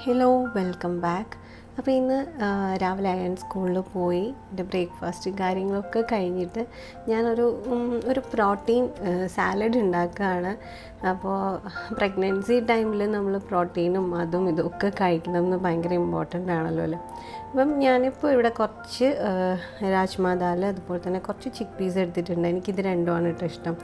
Hello welcome back. അപ്പോൾ ഇന്ന് രാവിലെ അയൺ സ്കൂളിൽ പോയി എൻ്റെ ബ്രേക്ക്ഫാസ്റ്റ് കാര്യങ്ങളൊക്കെ കഴിഞ്ഞിട്ട് ഞാനൊരു പ്രോട്ടീൻ സാലഡ് ഉണ്ടാക്കുകയാണ്. അപ്പോൾ പ്രഗ്നൻസി ടൈമിൽ നമ്മൾ പ്രോട്ടീനും അതും ഇതൊക്കെ കഴിക്കണമെന്ന് ഭയങ്കര ഇമ്പോർട്ടൻ്റ് ആണല്ലോ അല്ലേ. അപ്പം ഞാനിപ്പോൾ ഇവിടെ കുറച്ച് രാജ്മാ ദാൽ അതുപോലെ തന്നെ കുറച്ച് ചിക്ക് പീസ് എടുത്തിട്ടുണ്ട്. എനിക്കിത് രണ്ടുമാണ് കേട്ടോ ഇഷ്ടം.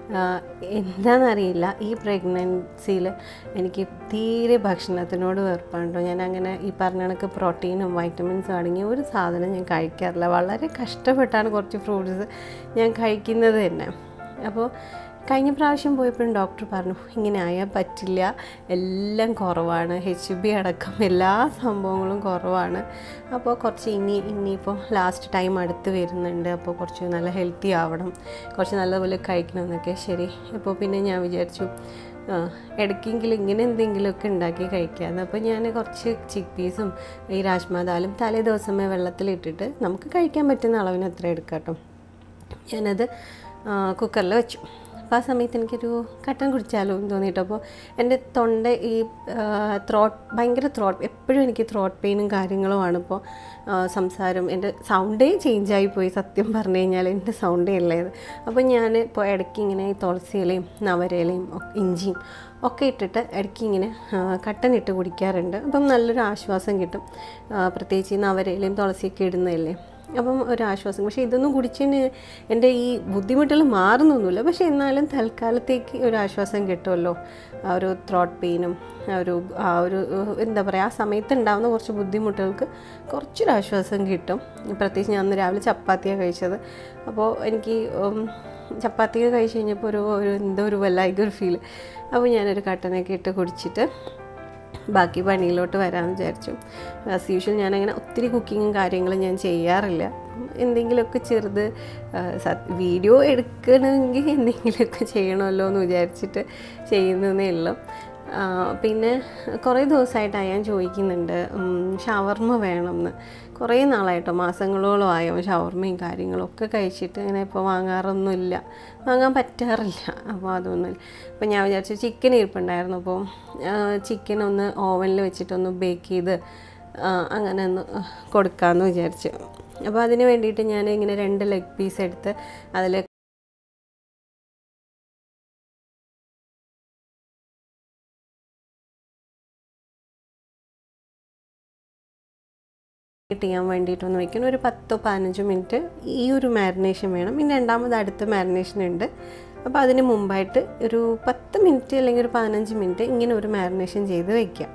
എന്താണെന്നറിയില്ല, ഈ പ്രഗ്നൻസിയിൽ എനിക്ക് തീരെ ഭക്ഷണത്തിനോട് വെറുപ്പാണ്. ഞാൻ അങ്ങനെ ഈ പറഞ്ഞ കണക്ക് പ്രോട്ടീനും വൈറ്റമിൻസും അടങ്ങിയ ഒരു സാധനം ഞാൻ കഴിക്കാറില്ല. വളരെ കഷ്ടപ്പെട്ടാണ് കുറച്ച് ഫ്രൂട്ട്സ് ഞാൻ കഴിക്കുന്നത് തന്നെ. അപ്പോൾ കഴിഞ്ഞ പ്രാവശ്യം പോയപ്പോഴും ഡോക്ടർ പറഞ്ഞു ഇങ്ങനെ ആയാൽ പറ്റില്ല, എല്ലാം കുറവാണ്, HB അടക്കം എല്ലാ സംഭവങ്ങളും കുറവാണ്. അപ്പോൾ കുറച്ച് ഇനിയിപ്പോൾ ലാസ്റ്റ് ടൈം അടുത്ത് വരുന്നുണ്ട്, അപ്പോൾ കുറച്ച് നല്ല ഹെൽത്തി ആവണം, കുറച്ച് നല്ലപോലെ കഴിക്കണം എന്നൊക്കെ. ശരി, അപ്പോൾ പിന്നെ ഞാൻ വിചാരിച്ചു ഇടയ്ക്കെങ്കിലും ഇങ്ങനെ എന്തെങ്കിലുമൊക്കെ ഉണ്ടാക്കി കഴിക്കാമെന്ന്. അപ്പോൾ ഞാൻ കുറച്ച് ചിക്ക് പീസും ഈ രാജ്മാ ദാലും തലേ ദിവസമേ വെള്ളത്തിലിട്ടിട്ട് നമുക്ക് കഴിക്കാൻ പറ്റുന്ന അളവിന് അത്ര എടുക്കാം കേട്ടോ. ഞാനത് കുക്കറിൽ വെച്ചു. അപ്പോൾ ആ സമയത്ത് എനിക്കൊരു കട്ടൻ കുടിച്ചാലോ എന്ന് തോന്നിയിട്ട്, അപ്പോൾ എൻ്റെ തൊണ്ട ഈ ഭയങ്കര എപ്പോഴും എനിക്ക് ത്രോട്ട് പെയിനും കാര്യങ്ങളുമാണ്. ഇപ്പോൾ സംസാരം എൻ്റെ സൗണ്ടേ ചേഞ്ചായിപ്പോയി, സത്യം പറഞ്ഞു കഴിഞ്ഞാൽ എൻ്റെ സൗണ്ടേ ഉള്ളത്. അപ്പോൾ ഞാൻ ഇപ്പോൾ ഇടയ്ക്ക് ഇങ്ങനെ ഈ തുളസിയിലയും നവരയിലയും ഇഞ്ചിയും ഒക്കെ ഇട്ടിട്ട് ഇടയ്ക്ക് ഇങ്ങനെ കട്ടനിട്ട് കുടിക്കാറുണ്ട്. അപ്പം നല്ലൊരു ആശ്വാസം കിട്ടും, പ്രത്യേകിച്ച് ഈ നവരയിലയും തുളസിയൊക്കെ ഇടുന്നതല്ലേ, അപ്പം ഒരാശ്വാസം. പക്ഷേ ഇതൊന്നും കുടിച്ചതിന് എൻ്റെ ഈ ബുദ്ധിമുട്ടുകൾ മാറുന്നൊന്നുമില്ല, പക്ഷേ എന്നാലും തൽക്കാലത്തേക്ക് ഒരാശ്വാസം കിട്ടുമല്ലോ. ആ ഒരു ത്രോട്ട് പെയിനും ആ ഒരു എന്താ പറയുക, ആ സമയത്ത് ഉണ്ടാകുന്ന കുറച്ച് ബുദ്ധിമുട്ടുകൾക്ക് കുറച്ചൊരാശ്വാസം കിട്ടും. പ്രത്യേകിച്ച് ഞാൻ അന്ന് രാവിലെ ചപ്പാത്തിയാണ് കഴിച്ചത്. അപ്പോൾ എനിക്ക് ചപ്പാത്തിയൊക്കെ കഴിച്ച് കഴിഞ്ഞപ്പോൾ എന്തോ ഒരു വല്ലായിക്കൊരു ഫീൽ. അപ്പോൾ ഞാനൊരു കട്ടനൊക്കെ ഇട്ട് കുടിച്ചിട്ട് ബാക്കി പണിയിലോട്ട് വരാമെന്ന് വിചാരിച്ചു. ആസ് യൂഷ്വൽ ഞാനങ്ങനെ ഒത്തിരി കുക്കിങ്ങും കാര്യങ്ങളും ഞാൻ ചെയ്യാറില്ല. എന്തെങ്കിലുമൊക്കെ ചെറുത് വീഡിയോ എടുക്കണമെങ്കിൽ എന്തെങ്കിലുമൊക്കെ ചെയ്യണമല്ലോ എന്ന് വിചാരിച്ചിട്ട് ചെയ്യുന്നതേ ഉള്ളൂ. പിന്നെ കുറേ ദിവസമായിട്ട് ഞാൻ ചോദിക്കുന്നുണ്ട് ഷവർമ്മ വേണമെന്ന്. കുറേ നാളായിട്ടോ, മാസങ്ങളോളം ആയോ ഷവർമ്മയും കാര്യങ്ങളൊക്കെ കഴിച്ചിട്ട്. ഇങ്ങനെ ഇപ്പോൾ വാങ്ങാൻ പറ്റാറില്ല. അപ്പോൾ അതൊന്നുമില്ല. അപ്പോൾ ഞാൻ വിചാരിച്ചു ചിക്കൻ ഇരിപ്പുണ്ടായിരുന്നു, അപ്പോൾ ചിക്കൻ ഒന്ന് ഓവനിൽ വെച്ചിട്ടൊന്ന് ബേക്ക് ചെയ്ത് അങ്ങനെ ഒന്ന് കൊടുക്കാമെന്ന് വിചാരിച്ചു. അപ്പോൾ അതിന് വേണ്ടിയിട്ട് ഞാൻ ഇങ്ങനെ 2 ലെഗ് പീസ് എടുത്ത് അതിൽ ചെയ്യാൻ വേണ്ടിയിട്ടൊന്ന് വയ്ക്കണം. ഒരു 10-15 മിനിറ്റ് ഈ ഒരു മാരിനേഷൻ വേണം. പിന്നെ രണ്ടാമത് അടുത്ത മാരിനേഷൻ ഉണ്ട്. അപ്പോൾ അതിന് മുമ്പായിട്ട് ഒരു 10 മിനിറ്റ് അല്ലെങ്കിൽ ഒരു 15 മിനിറ്റ് ഇങ്ങനെ ഒരു മാരിനേഷൻ ചെയ്ത് വയ്ക്കാം.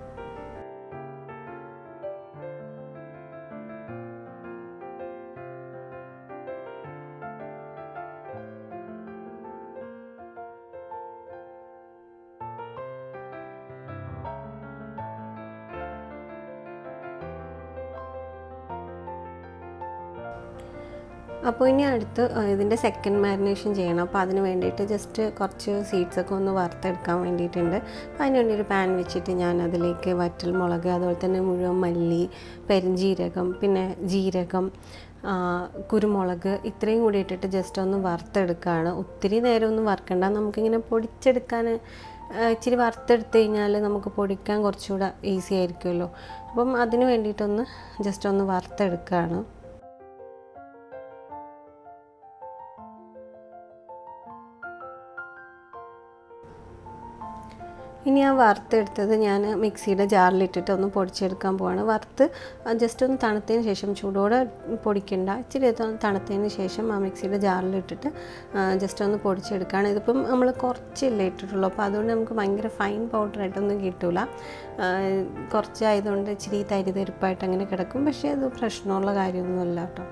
അപ്പോൾ ഇനി അടുത്ത് ഇതിൻ്റെ സെക്കൻഡ് മാരിനേഷൻ ചെയ്യണം. അപ്പോൾ അതിന് വേണ്ടിയിട്ട് ജസ്റ്റ് കുറച്ച് സീഡ്സൊക്കെ ഒന്ന് വറുത്തെടുക്കാൻ വേണ്ടിയിട്ടുണ്ട്. അപ്പോൾ അതിന് വേണ്ടി ഒരു പാൻ വെച്ചിട്ട് ഞാൻ അതിലേക്ക് വറ്റൽ മുളക്, അതുപോലെ തന്നെ മുഴുവൻ മല്ലി, പെരുംജീരകം, പിന്നെ ജീരകം, കുരുമുളക് ഇത്രയും കൂടി ഇട്ടിട്ട് ജസ്റ്റ് ഒന്ന് വറുത്തെടുക്കുകയാണ്. ഒത്തിരി നേരം ഒന്നും വറുക്കണ്ട, നമുക്കിങ്ങനെ പൊടിച്ചെടുക്കാൻ ഇച്ചിരി വറുത്തെടുത്ത് കഴിഞ്ഞാൽ നമുക്ക് പൊടിക്കാൻ കുറച്ചുകൂടെ ഈസി ആയിരിക്കുമല്ലോ. അപ്പം അതിന് വേണ്ടിയിട്ടൊന്ന് ജസ്റ്റ് ഒന്ന് വറുത്തെടുക്കുകയാണ്. ഇനി ആ വറുത്തെടുത്തത് ഞാൻ മിക്സിയുടെ ജാറിലിട്ടിട്ട് ഒന്ന് പൊടിച്ചെടുക്കാൻ പോവാണ്. വറുത്ത് ജസ്റ്റ് ഒന്ന് തണുത്തതിന് ശേഷം, ചൂടോടെ പൊടിക്കണ്ട, ഇച്ചിരി തണുത്തതിന് ശേഷം ആ മിക്സിയുടെ ജാറിലിട്ടിട്ട് ജസ്റ്റ് ഒന്ന് പൊടിച്ചെടുക്കുകയാണ്. ഇതിപ്പം നമ്മൾ കുറച്ചല്ലേ ഇട്ടിട്ടുള്ളൂ, അപ്പോൾ അതുകൊണ്ട് നമുക്ക് ഭയങ്കര ഫൈൻ പൗഡറായിട്ടൊന്നും കിട്ടില്ല. കുറച്ചായതുകൊണ്ട് ഇച്ചിരി തരിതരിപ്പായിട്ട് അങ്ങനെ കിടക്കും. പക്ഷേ അത് പ്രശ്നമുള്ള കാര്യമൊന്നുമല്ല കേട്ടോ.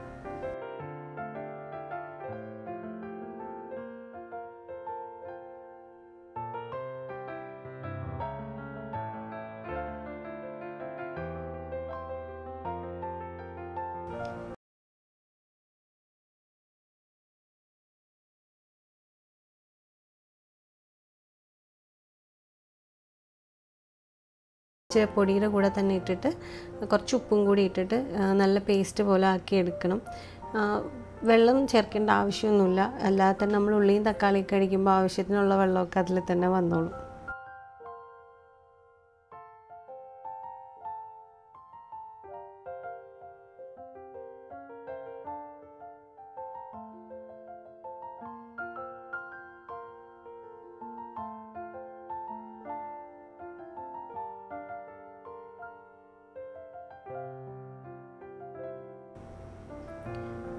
പൊടിയുടെ കൂടെ തന്നെ ഇട്ടിട്ട് കുറച്ച് ഉപ്പും കൂടി ഇട്ടിട്ട് നല്ല പേസ്റ്റ് പോലെ ആക്കി എടുക്കണം. വെള്ളം ചേർക്കേണ്ട ആവശ്യമൊന്നുമില്ല, അല്ലാതെ തന്നെ നമ്മൾ ഉള്ളിയും തക്കാളിയൊക്കെ അടിക്കുമ്പോൾ ആവശ്യത്തിനുള്ള വെള്ളമൊക്കെ അതിൽ തന്നെ വന്നോളും.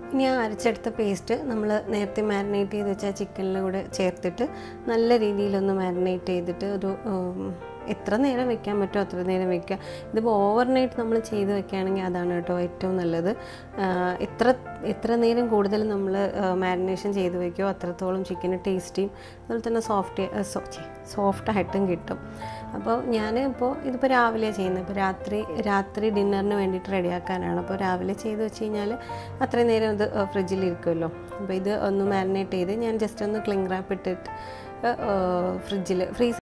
ഇനി ആ അരച്ചെടുത്ത പേസ്റ്റ് നമ്മൾ നേരത്തെ മാരിനേറ്റ് ചെയ്ത് വെച്ചാൽ ചിക്കനിൽ കൂടെ ചേർത്തിട്ട് നല്ല രീതിയിലൊന്ന് മാരിനേറ്റ് ചെയ്തിട്ട് ഒരു എത്ര നേരം വെക്കാൻ പറ്റുമോ അത്ര നേരം വെക്കുക. ഇതിപ്പോൾ ഓവർനൈറ്റ് നമ്മൾ ചെയ്ത് വെക്കുകയാണെങ്കിൽ അതാണ് കേട്ടോ ഏറ്റവും നല്ലത്. എത്ര നേരം കൂടുതൽ നമ്മൾ മാരിനേഷൻ ചെയ്ത് വെക്കുമോ അത്രത്തോളം ചിക്കന് ടേസ്റ്റിയും അതുപോലെ തന്നെ സോഫ്റ്റായിട്ടും കിട്ടും. അപ്പോൾ ഞാൻ ഇതിപ്പോൾ രാവിലെ ചെയ്യുന്നത്, ഇപ്പോൾ രാത്രി ഡിന്നറിന് വേണ്ടിയിട്ട് റെഡിയാക്കാനാണ്. അപ്പോൾ രാവിലെ ചെയ്ത് വെച്ച് കഴിഞ്ഞാൽ അത്രയും നേരം ഇത് ഫ്രിഡ്ജിലിരിക്കുമല്ലോ. അപ്പോൾ ഇത് ഒന്ന് മാരിനേറ്റ് ചെയ്ത് ഞാൻ ജസ്റ്റ് ഒന്ന് ക്ലിംഗ് റാപ്പ് ഇട്ടിട്ട് ഫ്രീസ്.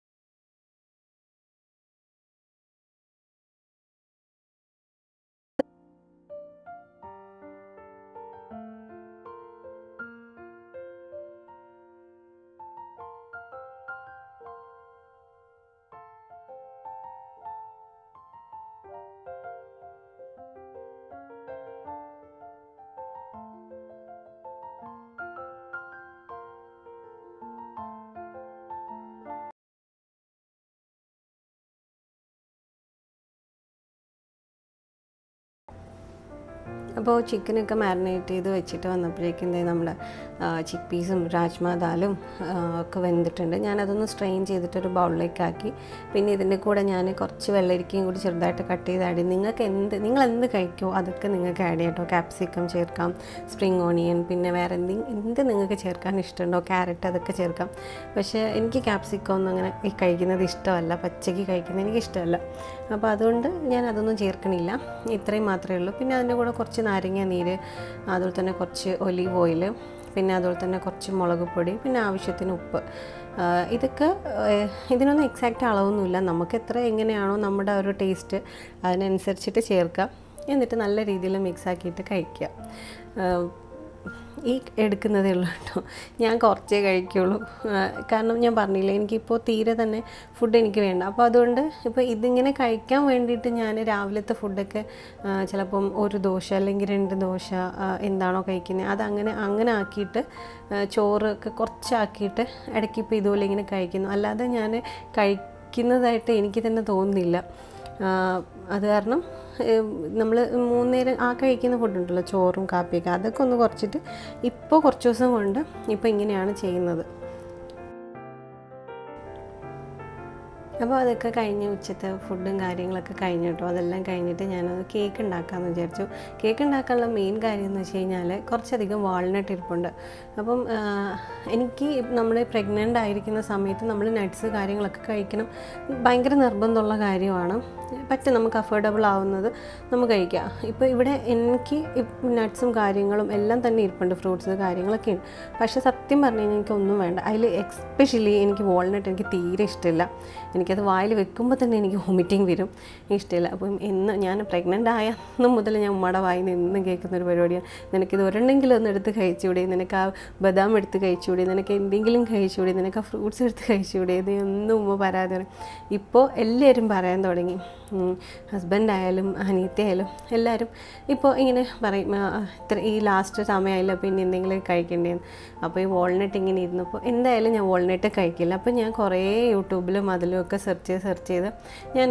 അപ്പോൾ ചിക്കനൊക്കെ മാരിനേറ്റ് ചെയ്ത് വെച്ചിട്ട് വന്നപ്പോഴേക്കും നമ്മുടെ ചിക്ക് പീസും രാജ്മ ദാലും ഒക്കെ വെന്തിട്ടുണ്ട്. ഞാനതൊന്ന് സ്ട്രെയിൻ ചെയ്തിട്ടൊരു ബൗളിലേക്കാക്കി. പിന്നെ ഇതിൻ്റെ കൂടെ ഞാൻ കുറച്ച് വെള്ളരിക്കയും കൂടി ചെറുതായിട്ട് കട്ട് ചെയ്ത് ആഡ് ചെയ്യും. നിങ്ങൾ എന്ത് കഴിക്കുമോ അതൊക്കെ നിങ്ങൾക്ക് ആഡ് ചെയ്യാം കേട്ടോ. ക്യാപ്സിക്കം ചേർക്കാം, സ്പ്രിങ് ഓണിയൻ, പിന്നെ വേറെ എന്ത് നിങ്ങൾക്ക് ചേർക്കാൻ ഇഷ്ടമുണ്ടോ, ക്യാരറ്റ് അതൊക്കെ ചേർക്കാം. പക്ഷേ എനിക്ക് ക്യാപ്സിക്കം ഒന്നും അങ്ങനെ കഴിക്കുന്നത് ഇഷ്ടമല്ല, പച്ചയ്ക്ക് കഴിക്കുന്നത് എനിക്കിഷ്ടമല്ല. അപ്പോൾ അതുകൊണ്ട് ഞാൻ അതൊന്നും ചേർക്കണില്ല, ഇത്രയും മാത്രമേ ഉള്ളൂ. പിന്നെ അതിൻ്റെ കൂടെ കുറച്ച് നാരങ്ങ നീര്, അതുപോലെ തന്നെ കുറച്ച് ഒലീവ് ഓയിൽ, പിന്നെ അതുപോലെ തന്നെ കുറച്ച് മുളക് പൊടി, പിന്നെ ആവശ്യത്തിന് ഉപ്പ്. ഇതൊക്കെ ഇതിനൊന്നും എക്സാക്റ്റ് അളവൊന്നുമില്ല, നമുക്ക് എങ്ങനെയാണോ നമ്മുടെ ഒരു ടേസ്റ്റ് അതിനനുസരിച്ചിട്ട് ചേർക്കാം. എന്നിട്ട് നല്ല രീതിയിൽ മിക്സ് ആക്കിയിട്ട് കഴിക്കുക. ഈ എടുക്കുന്നതേ ഉള്ളൂ കേട്ടോ, ഞാൻ കുറച്ചേ കഴിക്കുള്ളൂ. കാരണം ഞാൻ പറഞ്ഞില്ലേ, എനിക്കിപ്പോൾ തീരെ തന്നെ ഫുഡ് എനിക്ക് വേണ്ട. അപ്പോൾ അതുകൊണ്ട് ഇപ്പോൾ ഇതിങ്ങനെ കഴിക്കാൻ വേണ്ടിയിട്ട് ഞാൻ രാവിലത്തെ ഫുഡൊക്കെ ചിലപ്പം ഒരു ദോശ അല്ലെങ്കിൽ 2 ദോശ എന്താണോ കഴിക്കുന്നത് അങ്ങനെ ആക്കിയിട്ട് ചോറൊക്കെ കുറച്ചാക്കിയിട്ട് ഇടയ്ക്ക് ഇപ്പോൾ ഇതുപോലെ ഇങ്ങനെ കഴിക്കുന്നു. അല്ലാതെ ഞാൻ കഴിക്കുന്നതായിട്ട് എനിക്ക് തന്നെ തോന്നുന്നില്ല. അത് കാരണം നമ്മൾ 3 നേരം കഴിക്കുന്ന ഫുഡുണ്ടല്ലോ, ചോറും കാപ്പിയൊക്കെ, അതൊക്കെ ഒന്ന് കുറച്ചിട്ട് ഇപ്പോൾ കുറച്ച് ദിവസം കൊണ്ട് ഇപ്പോൾ ഇങ്ങനെയാണ് ചെയ്യുന്നത്. അപ്പോൾ അതൊക്കെ കഴിഞ്ഞ് ഉച്ചത്തെ ഫുഡും കാര്യങ്ങളൊക്കെ കഴിഞ്ഞു കേട്ടോ. അതെല്ലാം കഴിഞ്ഞിട്ട് ഞാനത് കേക്ക് ഉണ്ടാക്കാമെന്ന് വിചാരിച്ചു. കേക്ക് ഉണ്ടാക്കാനുള്ള മെയിൻ കാര്യം എന്ന് വെച്ച് കഴിഞ്ഞാൽ കുറച്ചധികം വാൾനട്ട് ഇരിപ്പുണ്ട്. അപ്പം എനിക്ക് നമ്മൾ പ്രഗ്നൻ്റ് ആയിരിക്കുന്ന സമയത്ത് നമ്മൾ നട്ട്സ് കാര്യങ്ങളൊക്കെ കഴിക്കണം, ഭയങ്കര നിർബന്ധമുള്ള കാര്യമാണ്. നമുക്ക് അഫോർഡബിൾ ആവുന്നത് നമുക്ക് കഴിക്കാം. ഇപ്പോൾ ഇവിടെ എനിക്ക് നട്ട്സും കാര്യങ്ങളും എല്ലാം തന്നെ ഇരിപ്പുണ്ട്, ഫ്രൂട്ട്സ് കാര്യങ്ങളൊക്കെ ഉണ്ട്. പക്ഷേ സത്യം പറഞ്ഞു കഴിഞ്ഞാൽ എനിക്കൊന്നും വേണ്ട. അതിൽ എക്സ്പെഷ്യലി എനിക്ക് വാൾനട്ട് എനിക്ക് തീരെ ഇഷ്ടമില്ല. എനിക്കത് വായിൽ വെക്കുമ്പോൾ തന്നെ എനിക്ക് വോമിറ്റിംഗ് വരും, ഇഷ്ടമില്ല. അപ്പം ഞാൻ പ്രഗ്നൻ്റ് ആയെന്ന് മുതൽ ഞാൻ ഉമ്മയുടെ വായിൽ നിന്ന് എന്നും കേൾക്കുന്നൊരു പരിപാടിയാണ്, നിനക്കിത് ഒരെണ്ണെങ്കിലും ഒന്ന് എടുത്ത് കഴിച്ചുകൂടി, നിനക്ക് ആ ബദാം എടുത്ത് കഴിച്ചുകൂടി, നിനക്ക് എന്തെങ്കിലും കഴിച്ചുകൂടി, നിനക്ക് ആ ഫ്രൂട്ട്സ് എടുത്ത് കഴിച്ചുകൂടി, ഇത് ഒന്നും ഉമ്മ പരാതി പറയും. ഇപ്പോൾ എല്ലാവരും പറയാൻ തുടങ്ങി, ഹസ്ബൻഡായാലും അനിയത്തിയായാലും എല്ലാവരും ഇപ്പോൾ ഇങ്ങനെ പറയും, ഈ ലാസ്റ്റ് സമയമായില്ല പിന്നെ എന്തെങ്കിലും കഴിക്കേണ്ടതെന്ന്. അപ്പോൾ ഈ വാൾനട്ട് ഇങ്ങനെ ഇരുന്നപ്പോൾ എന്തായാലും ഞാൻ വാൾനട്ട് കഴിക്കില്ല. അപ്പോൾ ഞാൻ കുറേ യൂട്യൂബിലും അതിലും ഒക്കെ സെർച്ച് ചെയ്ത് ഞാൻ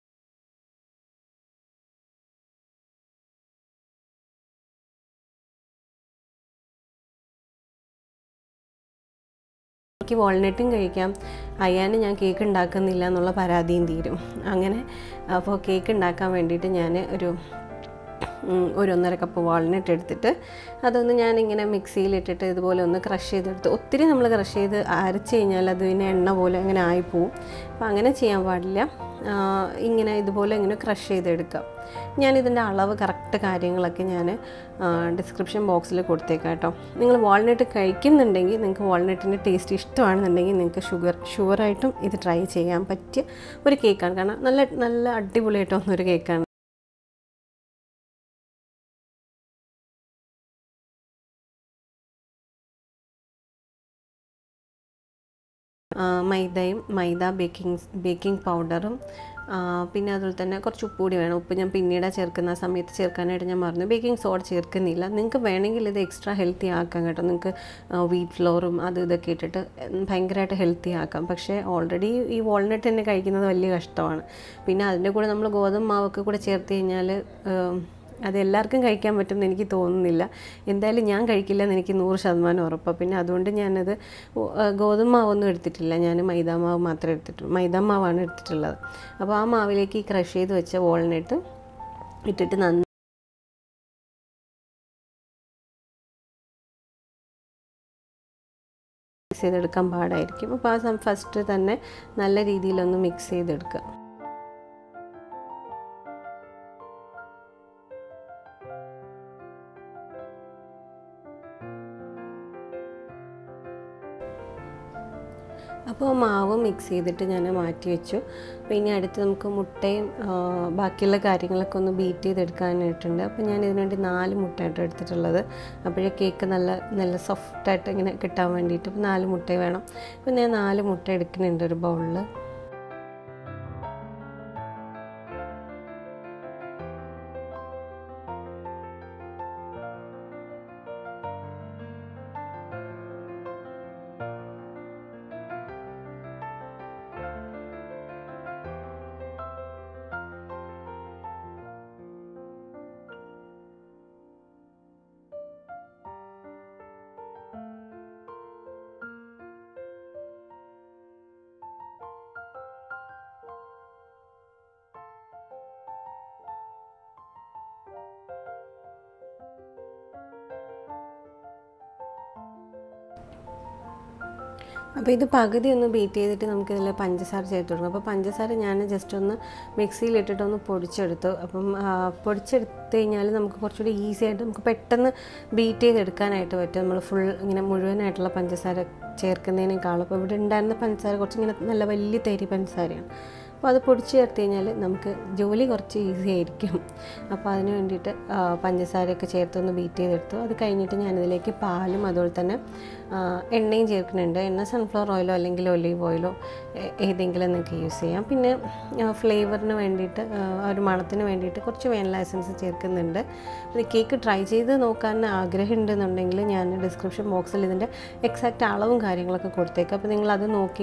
എനിക്ക് വാൾനട്ടും കഴിക്കാം, അയ്യാന് ഞാൻ കേക്ക് ഉണ്ടാക്കുന്നില്ല എന്നുള്ള പരാതിയും തീരും. അങ്ങനെ അപ്പോൾ കേക്ക് ഉണ്ടാക്കാൻ വേണ്ടിയിട്ട് ഞാൻ ഒരു 1.5 കപ്പ് വാൾനട്ട് എടുത്തിട്ട് അതൊന്ന് ഞാനിങ്ങനെ മിക്സിയിലിട്ടിട്ട് ഇതുപോലെ ഒന്ന് ക്രഷ് ചെയ്തെടുത്ത്, ഒത്തിരി നമ്മൾ ക്രഷ് ചെയ്ത് അരച്ച് കഴിഞ്ഞാൽ അത് പിന്നെ എണ്ണ പോലെ അങ്ങനെ ആയിപ്പോവും. അപ്പോൾ അങ്ങനെ ചെയ്യാൻ പാടില്ല. ഇതുപോലെ ഇങ്ങനെ ക്രഷ് ചെയ്തെടുക്കാം. ഞാനിതിൻ്റെ അളവ് കറക്റ്റ് കാര്യങ്ങളൊക്കെ ഞാൻ ഡിസ്ക്രിപ്ഷൻ ബോക്സിൽ കൊടുത്തേക്കാം കേട്ടോ. നിങ്ങൾ വാൾനട്ട് കഴിക്കുന്നുണ്ടെങ്കിൽ, നിങ്ങൾക്ക് വാൾനട്ടിൻ്റെ ടേസ്റ്റ് ഇഷ്ടമാണെന്നുണ്ടെങ്കിൽ നിങ്ങൾക്ക് ഷുവറായിട്ടും ഇത് ട്രൈ ചെയ്യാൻ പറ്റിയ ഒരു കേക്കാണ്. കാരണം നല്ല അടിപൊളിയായിട്ട് വന്നൊരു കേക്കാണ്. മൈദ ബേക്കിംഗ് പൗഡറും പിന്നെ അതുപോലെ തന്നെ കുറച്ച് ഉപ്പ് കൂടി വേണം. ഉപ്പ് ഞാൻ പിന്നീട് ചേർക്കുന്ന സമയത്ത് ചേർക്കാനായിട്ട് ഞാൻ മറന്നു. ബേക്കിംഗ് സോഡ ചേർക്കുന്നില്ല. നിങ്ങൾക്ക് വേണമെങ്കിൽ ഇത് എക്സ്ട്രാ ഹെൽത്തി ആക്കാം കേട്ടോ. നിങ്ങൾക്ക് വീറ്റ് ഫ്ലോറും ഇതൊക്കെ ഇട്ടിട്ട് ഭയങ്കരമായിട്ട് ഹെൽത്തി ആക്കാം. പക്ഷേ ഓൾറെഡി ഈ വാൾനട്ട് തന്നെ കഴിക്കുന്നത് വലിയ കഷ്ടമാണ്. പിന്നെ അതിൻ്റെ കൂടെ നമ്മൾ ഗോതമ്പ് മാവൊക്കെ കൂടെ ചേർത്ത് കഴിഞ്ഞാൽ അതെല്ലാവർക്കും കഴിക്കാൻ പറ്റുമെന്ന് എനിക്ക് തോന്നുന്നില്ല. എന്തായാലും ഞാൻ കഴിക്കില്ലെന്ന് എനിക്ക് 100% ഉറപ്പാണ്. പിന്നെ അതുകൊണ്ട് ഞാനത് ഗോതമ്പ് മാവൊന്നും എടുത്തിട്ടില്ല, ഞാൻ മൈദാമാവ് മാത്രമേ എടുത്തിട്ടുള്ളൂ. മൈദാമാവാണ് എടുത്തിട്ടുള്ളത്. അപ്പോൾ ആ മാവിലേക്ക് ഈ ക്രഷ് ചെയ്ത് വെച്ച വാൾനട്ട് ഇട്ടിട്ട് നന്നായി മിക്സ് ചെയ്തെടുക്കാൻ പാടായിരിക്കും. അപ്പോൾ ആ ഫസ്റ്റ് തന്നെ നല്ല രീതിയിലൊന്ന് മിക്സ് ചെയ്തെടുക്കുക. അപ്പോൾ മാവ് മിക്സ് ചെയ്തിട്ട് ഞാൻ മാറ്റി വെച്ചു. അപ്പോൾ ഇനി അടുത്ത് നമുക്ക് മുട്ടയും ബാക്കിയുള്ള കാര്യങ്ങളൊക്കെ ഒന്ന് ബീറ്റ് ചെയ്തെടുക്കാനായിട്ടുണ്ട്. അപ്പോൾ ഞാൻ ഇതിനുവേണ്ടി 4 മുട്ടയായിട്ട് എടുത്തിട്ടുള്ളത്. അപ്പോഴേ കേക്ക് നല്ല സോഫ്റ്റായിട്ട് ഇങ്ങനെ കിട്ടാൻ വേണ്ടിയിട്ട്. അപ്പോൾ 4 മുട്ട വേണം. അപ്പോൾ ഞാൻ 4 മുട്ട എടുക്കുന്നുണ്ട് ഒരു ബൗളിൽ. അപ്പോൾ ഇത് പകുതി ഒന്ന് ബീറ്റ് ചെയ്തിട്ട് നമുക്കിതിൽ പഞ്ചസാര ചേർത്ത് കൊടുക്കും. അപ്പോൾ പഞ്ചസാര ഞാൻ ജസ്റ്റ് ഒന്ന് മിക്സിയിലിട്ടിട്ടൊന്ന് പൊടിച്ചെടുത്തു. അപ്പം പൊടിച്ചെടുത്ത് കഴിഞ്ഞാൽ നമുക്ക് കുറച്ചുകൂടി ഈസി ആയിട്ട് നമുക്ക് പെട്ടെന്ന് ബീറ്റ് ചെയ്തെടുക്കാനായിട്ട് പറ്റും. നമ്മൾ ഫുൾ ഇങ്ങനെ മുഴുവനായിട്ടുള്ള പഞ്ചസാര ചേർക്കുന്നതിനേക്കാളും. അപ്പോൾ ഇവിടെ ഉണ്ടായിരുന്ന പഞ്ചസാര കുറച്ചിങ്ങനെ നല്ല വലിയ തരി പഞ്ചസാരയാണ്. അപ്പോൾ അത് പൊടിച്ച് ചേർത്ത് കഴിഞ്ഞാൽ നമുക്ക് ജോലി കുറച്ച് ഈസി ആയിരിക്കും. അപ്പോൾ അതിന് വേണ്ടിയിട്ട് പഞ്ചസാരയൊക്കെ ചേർത്തൊന്ന് ബീറ്റ് ചെയ്തെടുത്തു. അത് കഴിഞ്ഞിട്ട് ഞാനിതിലേക്ക് പാലും അതുപോലെ തന്നെ എണ്ണയും ചേർക്കുന്നുണ്ട്. എണ്ണ സൺഫ്ലവർ ഓയിലോ അല്ലെങ്കിൽ ഒലീവ് ഓയിലോ ഏതെങ്കിലും നിങ്ങൾക്ക് യൂസ് ചെയ്യാം. പിന്നെ ഫ്ലേവറിന് വേണ്ടിയിട്ട് ഒരു മണത്തിന് വേണ്ടിയിട്ട് കുറച്ച് വാനില എസൻസ് ചേർക്കുന്നുണ്ട്. ഇത് കേക്ക് ട്രൈ ചെയ്ത് നോക്കാൻ ആഗ്രഹം ഉണ്ടെന്നുണ്ടെങ്കിൽ ഞാൻ ഡിസ്ക്രിപ്ഷൻ ബോക്സിൽ ഇതിൻ്റെ എക്സാക്റ്റ് അളവും കാര്യങ്ങളൊക്കെ കൊടുത്തേക്കാം. അപ്പോൾ നിങ്ങളത് നോക്കി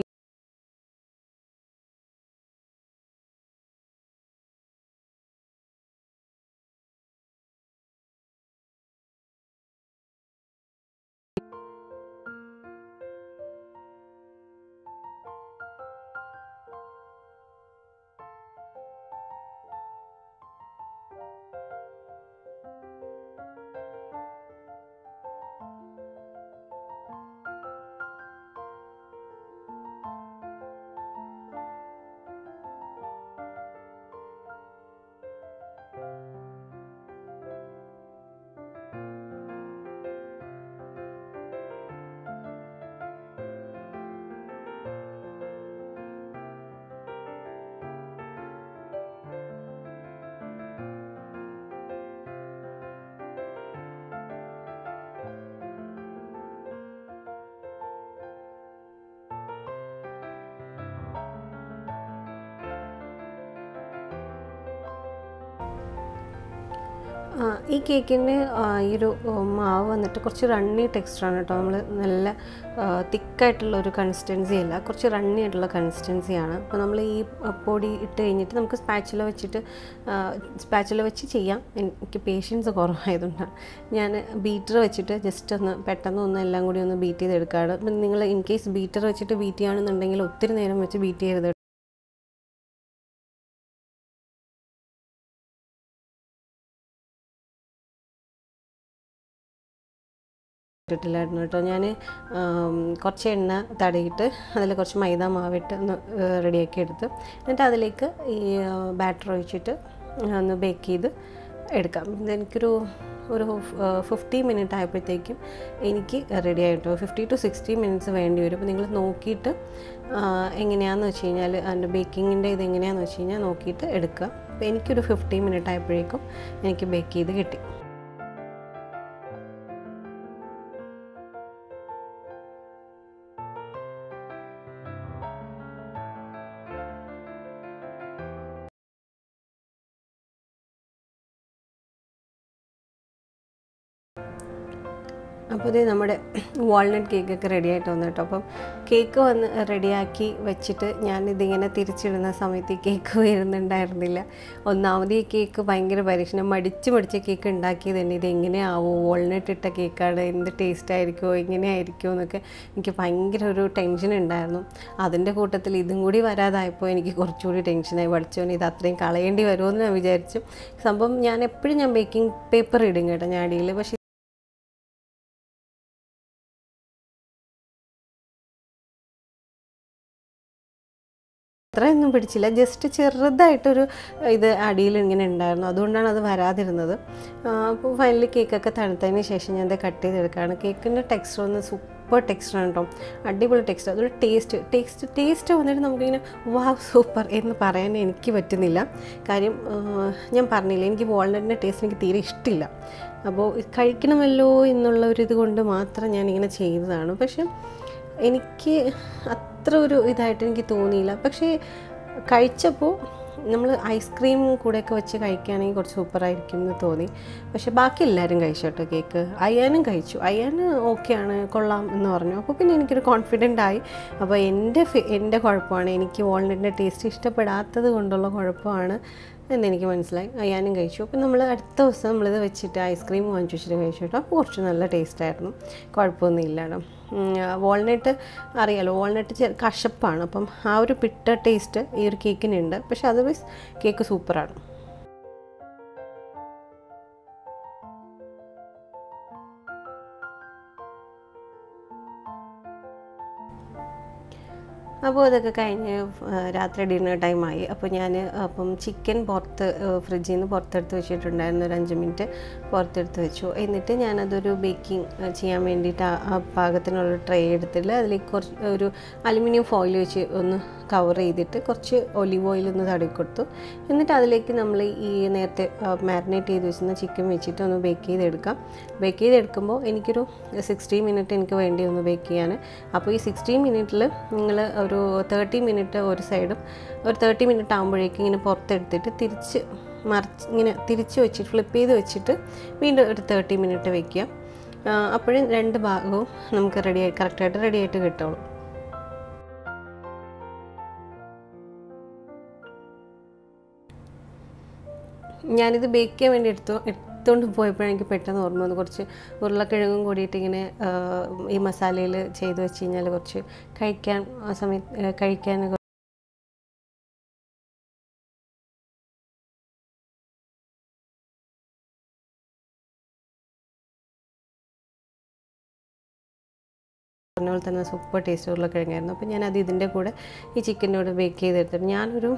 ഈ കേക്കിൻ്റെ ഈ ഒരു മാവ് വന്നിട്ട് കുറച്ച് റണ്ണി ടെക്സ്ചറാണ് കേട്ടോ. നമ്മൾ നല്ല തിക്കായിട്ടുള്ളൊരു കൺസിസ്റ്റൻസി അല്ല, കുറച്ച് റണ്ണി ആയിട്ടുള്ള കൺസിസ്റ്റൻസിയാണ്. അപ്പോൾ നമ്മൾ ഈ പൊടി ഇട്ട് കഴിഞ്ഞിട്ട് നമുക്ക് സ്പാച്ചുല വെച്ച് ചെയ്യാം. എനിക്ക് പേഷ്യൻസ് കുറവായതുകൊണ്ടാണ് ഞാൻ ബീറ്റർ വെച്ചിട്ട് ജസ്റ്റ് ഒന്ന് പെട്ടെന്ന് ഒന്ന് എല്ലാം കൂടി ഒന്ന് ബീറ്റ് ചെയ്തെടുക്കുകയാണ്. അപ്പം നിങ്ങൾ ഇൻ കേസ് ബീറ്റർ വെച്ചിട്ട് ബീറ്റ് ചെയ്യുകയാണെന്നുണ്ടെങ്കിൽ ഒത്തിരി നേരം വെച്ച് ബീറ്റ് ചെയ്ത് ഇട്ടിട്ടില്ലായിരുന്നു കേട്ടോ. ഞാൻ കുറച്ച് എണ്ണ തടയിട്ട് അതിൽ കുറച്ച് മൈദ മാവിട്ട് ഒന്ന് റെഡിയാക്കി എടുത്ത് എന്നിട്ട് അതിലേക്ക് ഈ ബാറ്റർ ഒഴിച്ചിട്ട് ഒന്ന് ബേക്ക് ചെയ്ത് എടുക്കാം. എനിക്കൊരു 50 മിനിറ്റ് ആയപ്പോഴത്തേക്കും എനിക്ക് റെഡി ആയിട്ടോ. 50 to 60 മിനിറ്റ്സ് വേണ്ടി വരും. അപ്പോൾ നിങ്ങൾ നോക്കിയിട്ട് എങ്ങനെയാണെന്ന് വെച്ച് കഴിഞ്ഞാൽ അതിൻ്റെ ബേക്കിങ്ങിൻ്റെ ഇതെങ്ങനെയാണെന്ന് വെച്ച് കഴിഞ്ഞാൽ നോക്കിയിട്ട് എടുക്കുക. അപ്പോൾ എനിക്കൊരു 50 മിനിറ്റ് ആയപ്പോഴേക്കും എനിക്ക് ബേക്ക് ചെയ്ത് കിട്ടി. അപ്പോൾ ഇത് നമ്മുടെ വാൾനട്ട് കേക്കൊക്കെ റെഡി ആയിട്ട് വന്നു കേട്ടോ. അപ്പം കേക്ക് വന്ന് റെഡിയാക്കി വെച്ചിട്ട് ഞാനിതിങ്ങനെ തിരിച്ചിടുന്ന സമയത്ത് ഈ കേക്ക് വരുന്നുണ്ടായിരുന്നില്ല. ഒന്നാമത് ഈ കേക്ക് ഭയങ്കര പരീക്ഷണം, മടിച്ച് കേക്ക് ഉണ്ടാക്കിയത് തന്നെ. ഇത് എങ്ങനെയാവോ, വാൾനട്ട് ഇട്ട കേക്കാണ്, എന്ത് ടേസ്റ്റ് ആയിരിക്കുമോ, എങ്ങനെയായിരിക്കുമോ എന്നൊക്കെ എനിക്ക് ഭയങ്കര ഒരു ടെൻഷൻ ഉണ്ടായിരുന്നു. അതിൻ്റെ കൂട്ടത്തിൽ ഇതും കൂടി വരാതായപ്പോൾ എനിക്ക് കുറച്ചുകൂടി ടെൻഷനായി. പഠിച്ചോനെ ഇത് അത്രയും കളയേണ്ടി വരുമോ എന്ന് ഞാൻ വിചാരിച്ചു. സംഭവം ഞാൻ എപ്പോഴും ബേക്കിംഗ് പേപ്പർ ഇടും കേട്ടോ ഞാൻ അടിയിൽ. പക്ഷേ അത്രയൊന്നും പിടിച്ചില്ല, ജസ്റ്റ് ചെറുതായിട്ടൊരു ഇത് അടിയിൽ ഇങ്ങനെ ഉണ്ടായിരുന്നു, അതുകൊണ്ടാണ് അത് വരാതിരുന്നത്. അപ്പോൾ ഫൈനലി കേക്കൊക്കെ തണുത്തതിന് ശേഷം ഞാൻ അത് കട്ട് ചെയ്തെടുക്കുകയാണ്. കേക്കിൻ്റെ ടെക്സ്ചർ ഒന്ന് സൂപ്പർ ടെക്സ്ചറാണ് കേട്ടോ, അടിപൊളി ടെക്സ്ചർ. അതൊരു ടേസ്റ്റ് വന്നിട്ട് നമുക്കിങ്ങനെ വാവ് സൂപ്പർ എന്ന് പറയാൻ എനിക്ക് പറ്റുന്നില്ല. കാര്യം ഞാൻ പറഞ്ഞില്ല, എനിക്ക് വാൾനട്ടിൻ്റെ ടേസ്റ്റ് എനിക്ക് തീരെ ഇഷ്ടമില്ല. അപ്പോൾ കഴിക്കണമല്ലോ എന്നുള്ള ഒരു ഇത് കൊണ്ട് മാത്രം ഞാനിങ്ങനെ ചെയ്തതാണ്. പക്ഷെ എനിക്ക് അത്ര ഒരു ഇതായിട്ട് എനിക്ക് തോന്നിയില്ല. പക്ഷേ കഴിച്ചപ്പോൾ നമ്മൾ ഐസ്ക്രീം കൂടെയൊക്കെ വെച്ച് കഴിക്കുകയാണെങ്കിൽ കുറച്ച് സൂപ്പറായിരിക്കും എന്ന് തോന്നി. പക്ഷേ ബാക്കി എല്ലാവരും കഴിച്ചു കേട്ടോ കേക്ക്. അയ്യാനും കഴിച്ചു, അയ്യാന് ഓക്കെയാണ്, കൊള്ളാം എന്ന് പറഞ്ഞു. അപ്പോൾ പിന്നെ എനിക്കൊരു കോൺഫിഡൻ്റ് ആയി. അപ്പോൾ എൻ്റെ കുഴപ്പമാണ്, എനിക്ക് വാൾനട്ടിൻ്റെ ടേസ്റ്റ് ഇഷ്ടപ്പെടാത്തത് കൊണ്ടുള്ള കുഴപ്പമാണ് എന്നെനിക്ക് മനസ്സിലായി. അയ്യാനും കഴിച്ചു. അപ്പോൾ നമ്മൾ അടുത്ത ദിവസം നമ്മളിത് വെച്ചിട്ട് ഐസ്ക്രീം വാങ്ങിച്ചു വെച്ചിട്ട് കഴിച്ചു കേട്ടോ. അപ്പോൾ കുറച്ച് നല്ല ടേസ്റ്റായിരുന്നു, കുഴപ്പമൊന്നും ഇല്ല കേട്ടോ. വാൾനട്ട് അറിയാലോ, വാൾനട്ട് കശപ്പാണ്, അപ്പം ആ ഒരു പിട്ട ടേസ്റ്റ് ഈ ഒരു കേക്കിനുണ്ട്. പക്ഷേ അതർവൈസ് കേക്ക് സൂപ്പറാണ്. അപ്പോൾ ഇതൊക്കെ കഴിഞ്ഞ് രാത്രി ഡിന്നർ ടൈമായി. അപ്പോൾ ഞാൻ ചിക്കൻ ഫ്രിഡ്ജിൽ നിന്ന് പുറത്തെടുത്ത് വെച്ചിട്ടുണ്ടായിരുന്നു, ഒരു 5 മിനിറ്റ് പുറത്തെടുത്ത് വെച്ചു. എന്നിട്ട് ഞാനതൊരു ബേക്കിംഗ് ചെയ്യാൻ വേണ്ടിയിട്ട് ആ പാകത്തിനുള്ള ട്രേ എടുത്തിട്ട് അതിലേക്ക് കുറച്ച് ഒരു അലുമിനിയം ഫോയിൽ വെച്ച് ഒന്ന് കവർ ചെയ്തിട്ട് കുറച്ച് ഒലിവ് ഓയിൽ ഒന്ന് തടവി കൊടുത്തു. എന്നിട്ട് അതിലേക്ക് നമ്മൾ ഈ നേരത്തെ മാരിനേറ്റ് ചെയ്ത് വെച്ചിരുന്ന ചിക്കൻ വെച്ചിട്ട് ഒന്ന് ബേക്ക് ചെയ്തെടുക്കാം. ബേക്ക് ചെയ്തെടുക്കുമ്പോൾ എനിക്കൊരു 60 മിനിറ്റ് എനിക്ക് വേണ്ടി ഒന്ന് ബേക്ക് ചെയ്യാൻ. അപ്പോൾ ഈ 60 മിനിറ്റിൽ നിങ്ങൾ ഒരു 30 മിനിറ്റ് ഒരു സൈഡും ഒരു 30 മിനിറ്റ് ആകുമ്പോഴേക്കും ഇങ്ങനെ പുറത്തെടുത്തിട്ട് ഇങ്ങനെ തിരിച്ച് വെച്ചിട്ട് ഫ്ലിപ്പ് ചെയ്ത് വെച്ചിട്ട് വീണ്ടും ഒരു 30 മിനിറ്റ് വയ്ക്കുക. അപ്പോഴും 2 ഭാഗവും നമുക്ക് കറക്റ്റായിട്ട് റെഡിയായിട്ട് കിട്ടുള്ളൂ. ഞാനിത് ബേക്ക് ചെയ്യാൻ വേണ്ടി എടുത്തുകൊണ്ട് പോയപ്പോഴാണ് എനിക്ക് പെട്ടെന്ന് ഓർമ്മ വന്നു, കുറച്ച് ഉരുളക്കിഴങ്ങും കൂടിയിട്ട് ഇങ്ങനെ ഈ മസാലയിൽ ചെയ്ത് വെച്ച് കഴിഞ്ഞാൽ കുറച്ച് കഴിക്കാൻ ആ സമയത്ത് കഴിക്കാൻ പറഞ്ഞ പോലെ തന്നെ സൂപ്പർ ടേസ്റ്റ് ഉരുളക്കിഴങ്ങായിരുന്നു. അപ്പോൾ ഞാനത് ഇതിൻ്റെ കൂടെ ഈ ചിക്കനോട് ബേക്ക് ചെയ്തെടുത്തിട്ട് ഞാനൊരു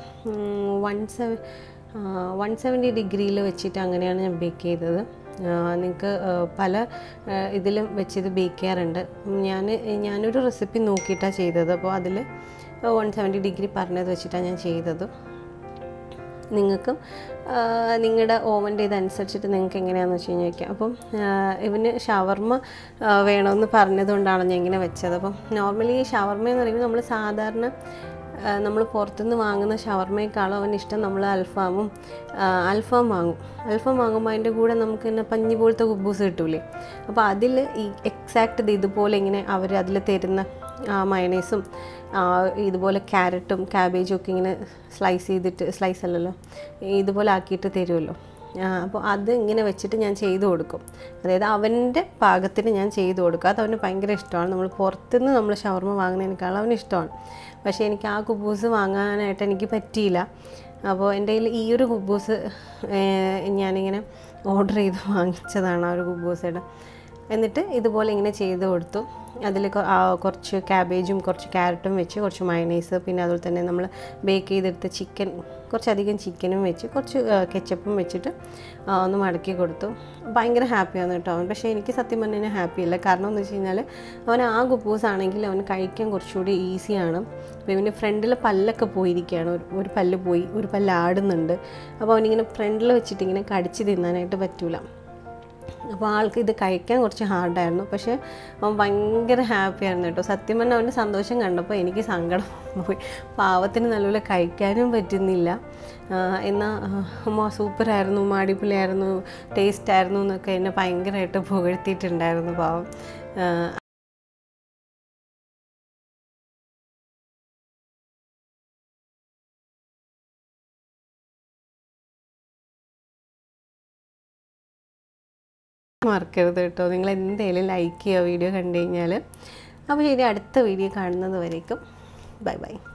170 ഡിഗ്രിയിൽ വെച്ചിട്ട് അങ്ങനെയാണ് ഞാൻ ബേക്ക് ചെയ്തത്. നിങ്ങൾക്ക് പല ഇതിലും വെച്ചിത് ബേക്ക് ചെയ്യാറുണ്ട്. ഞാനൊരു റെസിപ്പി നോക്കിയിട്ടാണ് ചെയ്തത്. അപ്പോൾ അതിൽ 170 ഡിഗ്രി പറഞ്ഞത് വെച്ചിട്ടാണ് ഞാൻ ചെയ്തത്. നിങ്ങൾക്കും നിങ്ങളുടെ ഓവൻ്റെ ഇതനുസരിച്ചിട്ട് നിങ്ങൾക്ക് എങ്ങനെയാണെന്ന് വെച്ച് കഴിഞ്ഞാൽ വയ്ക്കാം. അപ്പം ഇവന് ഷവർമ്മ വേണമെന്ന് പറഞ്ഞതുകൊണ്ടാണ് ഞാൻ ഇങ്ങനെ വെച്ചത്. അപ്പം നോർമലി ഷവർമ്മ എന്ന് പറയുമ്പോൾ നമ്മൾ സാധാരണ നമ്മൾ പുറത്തുനിന്ന് വാങ്ങുന്ന ഷവർമ്മയെക്കാളും അവനിഷ്ടം നമ്മൾ അൽഫാം വാങ്ങുമ്പോൾ അതിൻ്റെ കൂടെ നമുക്ക് തന്നെ പഞ്ഞി പോലത്തെ കുബൂസ് കിട്ടൂലേ. അപ്പോൾ അതിൽ ഈ എക്സാക്റ്റ് ഇതുപോലെ ഇങ്ങനെ അവർ അതിൽ തരുന്ന മയണൈസും ഇതുപോലെ ക്യാരറ്റും ക്യാബേജും ഒക്കെ ഇങ്ങനെ സ്ലൈസ് അല്ലല്ലോ ഇതുപോലെ ആക്കിയിട്ട് തരുമല്ലോ. അപ്പോൾ അത് ഇങ്ങനെ വെച്ചിട്ട് ഞാൻ ചെയ്ത് കൊടുക്കും. അതായത് അവൻ്റെ പാകത്തിന് ഞാൻ ചെയ്ത് കൊടുക്കും. അത് അവന് ഭയങ്കര ഇഷ്ടമാണ്. നമ്മൾ പുറത്തുനിന്ന് നമ്മൾ ഷവർമ്മ വാങ്ങുന്നതിനേക്കാളും അവന് ഇഷ്ടമാണ്. പക്ഷേ എനിക്ക് ആ കുബൂസ് വാങ്ങാനായിട്ട് എനിക്ക് പറ്റിയില്ല. അപ്പോൾ എൻ്റെ കയ്യിൽ ഈ ഒരു കുബൂസ് ഞാനിങ്ങനെ ഓർഡർ ചെയ്ത് വാങ്ങിച്ചതാണ്, ആ ഒരു കുബൂസയുടെ. എന്നിട്ട് ഇതുപോലെ ഇങ്ങനെ ചെയ്ത് കൊടുത്തു. അതിൽ കുറച്ച് ക്യാബേജും കുറച്ച് ക്യാരറ്റും വെച്ച് കുറച്ച് മയണൈസ്, പിന്നെ അതുപോലെ തന്നെ നമ്മൾ ബേക്ക് ചെയ്തെടുത്ത ചിക്കൻ, കുറച്ചധികം ചിക്കനും വെച്ച് കുറച്ച് കെച്ചപ്പും വെച്ചിട്ട് ഒന്ന് മടക്കി കൊടുത്തു. ഭയങ്കര ഹാപ്പിയാണ് കേട്ടോ അവൻ. പക്ഷേ എനിക്ക് സത്യം പറഞ്ഞാൽ ഞാൻ ഹാപ്പിയല്ല. കാരണം എന്ന് വെച്ച് കഴിഞ്ഞാൽ അവൻ ആ കുബൂസാണെങ്കിൽ അവന് കഴിക്കാൻ കുറച്ചുകൂടി ഈസിയാണ്. അപ്പോൾ ഇവന് ഫ്രണ്ടിൽ പല്ലൊക്കെ പോയിരിക്കുകയാണ്. ഒരു പല്ല് പോയി, ഒരു പല്ല് ആടുന്നുണ്ട്. അപ്പോൾ അവനിങ്ങനെ ഫ്രണ്ടിൽ വെച്ചിട്ട് ഇങ്ങനെ കടിച്ച് തിന്നാനായിട്ട് പറ്റൂല. അപ്പോൾ ആൾക്ക് ഇത് കഴിക്കാൻ കുറച്ച് ഹാർഡായിരുന്നു. പക്ഷേ അവൻ ഭയങ്കര ഹാപ്പി ആയിരുന്നു കേട്ടോ. സത്യം പറഞ്ഞാൽ അവൻ്റെ സന്തോഷം കണ്ടപ്പോൾ എനിക്ക് സങ്കടം പോയി. പാവത്തിന് നല്ലപോലെ കഴിക്കാനും പറ്റുന്നില്ല. എന്നാൽ ഉമ്മ സൂപ്പറായിരുന്നു, ഉമ്മ അടിപൊളിയായിരുന്നു, ടേസ്റ്റായിരുന്നു എന്നൊക്കെ എന്നെ ഭയങ്കരമായിട്ട് പുകഴ്ത്തിയിട്ടുണ്ടായിരുന്നു പാവം. മറക്കരുത് കേട്ടോ, നിങ്ങൾ എന്തായാലും ലൈക്ക് ചെയ്യുക വീഡിയോ കണ്ടു കഴിഞ്ഞാൽ. അപ്പോൾ ശരി, അടുത്ത വീഡിയോ കാണുന്നത് വരേക്കും ബൈ ബൈ.